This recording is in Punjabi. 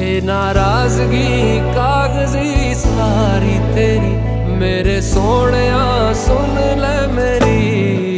ये नाराजगी कागजी सारी तेरी, मेरे सोहणिया सुन ले मेरी।